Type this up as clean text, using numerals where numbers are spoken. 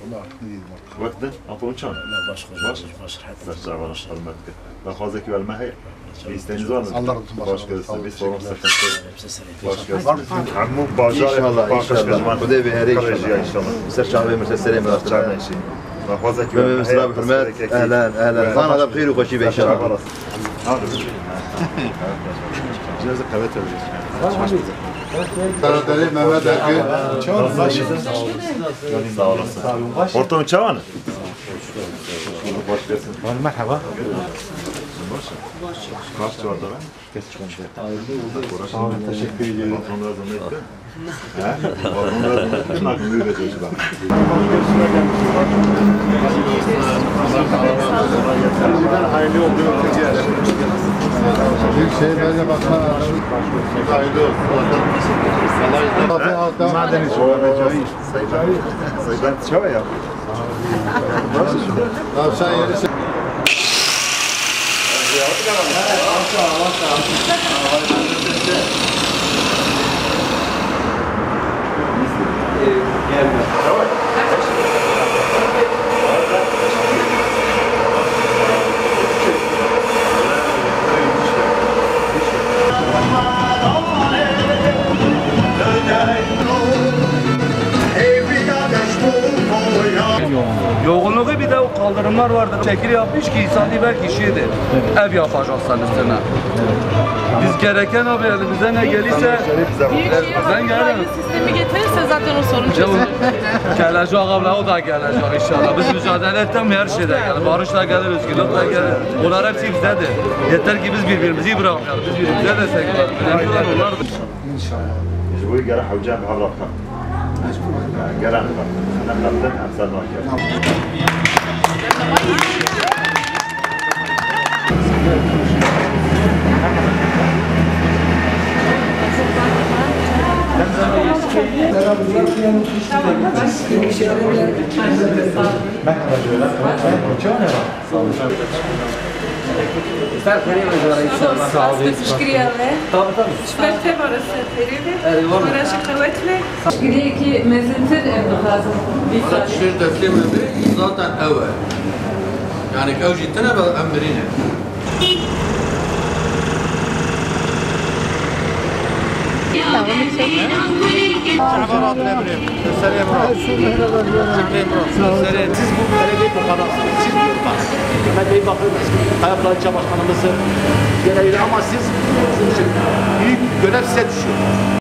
لا جديد مرة. وقته أبو كان لا باش حتى سرجع ورا المدك لا خوازك والمهي بيستنزون الله باش كذا بيس فورم سكت باش كذا الله عمو باجار ان شاء الله ان شاء الله خدي بهري ان شاء الله الله سر شعبي مرسل ما تعمل شيء لا خوازك مسلم حرمات اهلا اهلا زان هذا بخير وخشي ان شاء الله هذا جاز قوته برادری محمد اکبر چون باشی yani sağ olasın. Ortamı çavanı. مرحبا Kaç çavarda ben? كيف تكون Sağ olun, teşekkür ederim. Patron razı mı etti? He? Patron razı mı etti? Nakım üreteceğiz ben. Hayırlı oldu. Büyükşehir Belediye Başkanı Hayırlı olsun. Madeni çoğu. Sayıdan çoğu ya. Tavşan yeri Yoğunluğu bir de o kaldırımlar vardı. Çekil yapmış ki insan belki şeydi. Ev yapacaksan üstüne. Biz gereken abi elimizden ne gelirse ben gelirim. Sistemi getirirse zaten o sorun çözülür. Gelecek abla o da gelecek inşallah. Biz mücadele ettik her şeyde gelir. Barış da gelir, özgürlük de gelir. Onlar hepsi bizdedir. Yeter ki biz birbirimizi bırakalım. Biz birbirimize destek verelim. Önemli olan onlardır. Bu gelen hocam havrapta. Gelen bak. Sen kaptan amsal market. شبكة برا السفرية برا شقوتنا Şuraya mezetir evde lazım. تشير تسليم البي ذاتا أول يعني كوجي تنبى أمرينه عبارات الابريم السلام Siz bu belediye toparlarsınız. Siz diyorlar. Hikmet Bey bakın. Kayaplar İlçe Başkanımızı görevli ama siz büyük görev size düşüyor.